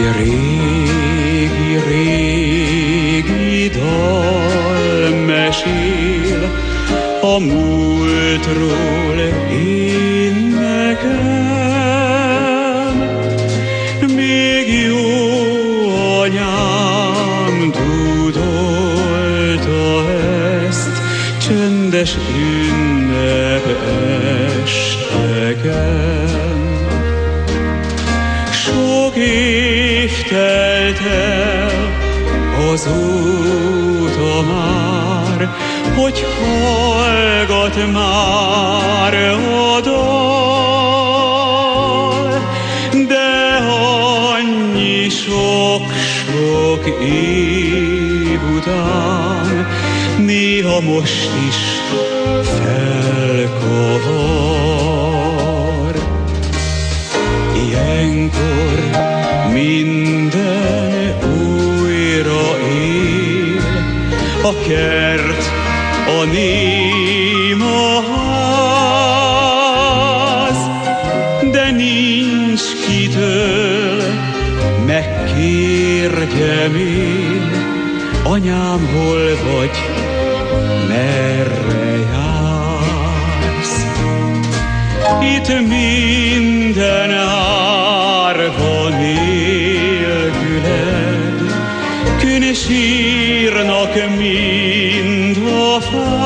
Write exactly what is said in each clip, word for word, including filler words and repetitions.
régi, régi dal mesél a múltról én nekem. Még jó anyám dúdolta ezt csöndes ünnep esteken. Sok év telt el azóta már, hogy hallgat már a dal, de annyi sok-sok év után néha most is felkavar. Ilyenkor minden újra él, a kert, a néma ház, de nincs kitől megkérjem én, anyám, hol vagy, merre jársz? Itt minden árva nélküled, kün sírnak mind a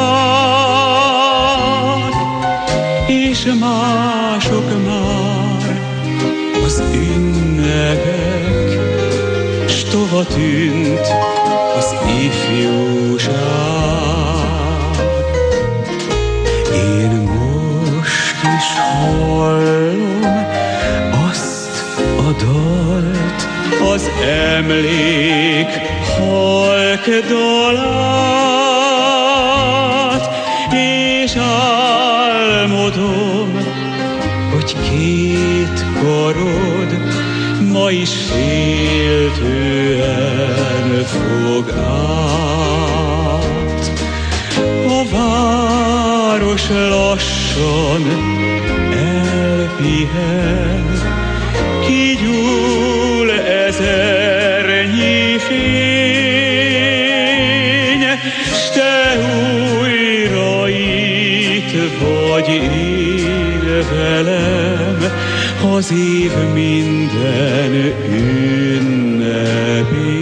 fák, és mások már az ünnepek, s tova tűnt az ifjúság. Én most is hallom azt a dalt, az emlék halk dalát, és álmodom, hogy két karod ma is féltően fog át. A város lassan elpihen, kigyúl ezernyi fény, s te újra itt vagy én velem, az év minden ünnepén.